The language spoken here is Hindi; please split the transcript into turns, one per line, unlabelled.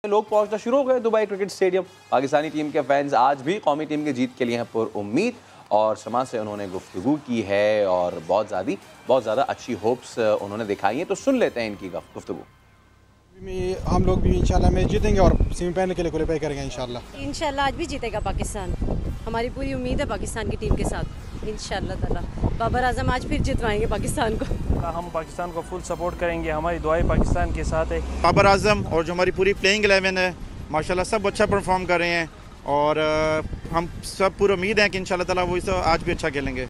लोग पहुंचना शुरू हो गए Dubai cricket stadium. Pakistani team के फैंस आज भी कौमी टीम की जीत के लिए हैं पुरुम्मीद और शमा से उन्होंने गुफ्तगू की है और बहुत ज़्यादा अच्छी होप्स उन्होंने दिखाई हैं। तो सुन लेते हैं इनकी गुफ्तगू।
हम लोग भी इंशाल्लाह मैच जीतेंगे और सेमीफाइनल के लिए क्वालीफाई करेंगे इंशाल्लाह
आज भी जीतेगा पाकिस्तान। हमारी पूरी उम्मीद है पाकिस्तान की टीम के साथ इंशाल्लाह ताला। बाबर आजम आज फिर जितवाएंगे पाकिस्तान को।
हम पाकिस्तान को फुल सपोर्ट करेंगे, हमारी दुआएं पाकिस्तान के साथ है।
बाबर आजम और जो हमारी पूरी प्लेइंग 11 है माशाल्लाह सब अच्छा परफॉर्म कर रहे हैं और हम सब पूरी उम्मीद है कि इंशाल्लाह ताला वो इस आज भी अच्छा खेलेंगे।